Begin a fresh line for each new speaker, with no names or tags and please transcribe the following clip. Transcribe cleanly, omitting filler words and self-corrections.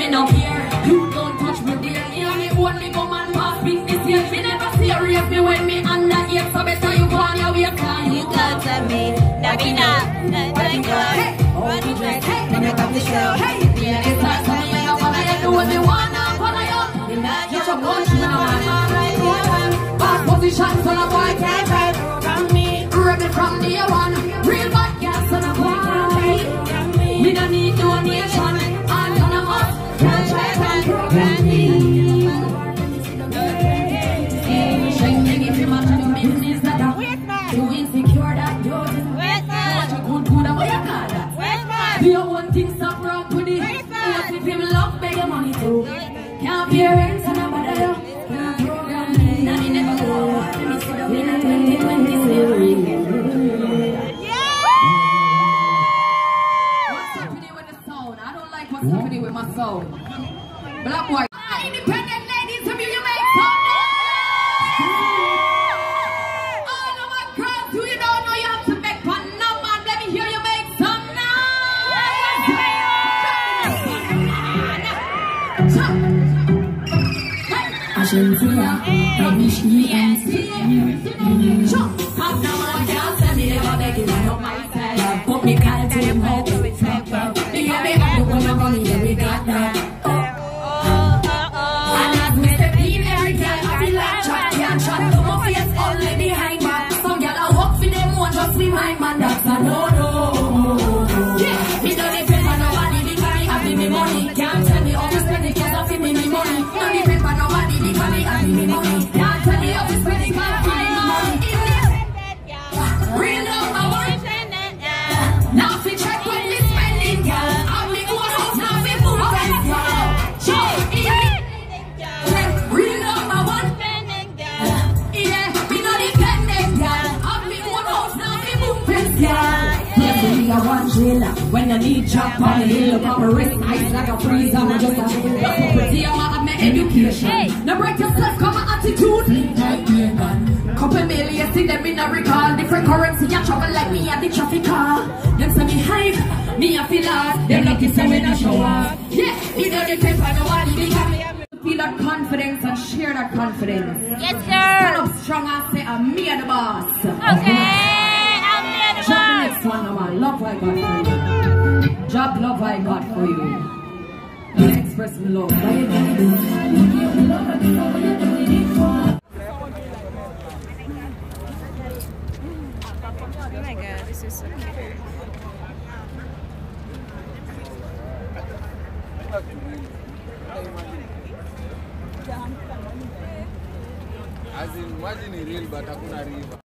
me no care. You don't touch me dear. Me and me only go man pass business here. Me never serious me when me under here. So better you go on your way time.
You talk to me, Nabina, hey, when I come to show, hey,
yeah, it's like something I wanna do what they wanna follow you. Get your punch in the man. Back positions on a boy can't hide from me. Rebel from the one, real bad gas on a boy. Me don't need no nation. Autonomous, can't try and program me. If you want to do business that too insecure that you're what you good what you call that. Do you want things stop wrong with it? What if him love pay your money too? Can't pay rent and nobody else. Can't program me and he never go. Me see the win at 2020 slavery. What's happening with the sound? I don't like what's happening with my sound. Black boy. Independent ladies, have you make sound? Argentina, I wish me and see you. Come now, I can't tell me about the game of myself. Put me call to him out. The year they have to come and money, yeah, we got that. And as me step in every girl, I feel like chat, can't chat. To my face, only behind man. Some girl I walk for them, one just behind man. That's a no-no. Yeah, me don't depend on nobody because me have me money. Can't tell me how to spend it because I feel me money. Don't depend on nobody. I give me money. Can't tell me how to spend it, can't give me money. Real number one. Now fi check when we spending, girl. I'm me own house, now fi move and girl. Real number one. Yeah, me no dependent, girl. I'm me own house, now fi move and girl. Every a one trailer. When I need job on the hill, look up a wrist, ice like a freezer. I'm just a pretty, I'm education. Now break yourself, come on attitude. Couple million, see them in a recall. Different currency, you travel like me at the traffic car. Them say me hype, me a feel hard. Them lucky say me not show off. Yeah, you know the paper, nobody feel that confidence and share that confidence.
Yes, sir.
Stand up strong and say, I'm me and the boss.
Okay, I'm me and the boss.
Next one, man. Love I got for you. Job love I got for you. Express me love.
Oh my god, this is so cute.
As in, imagine real but hakuna river.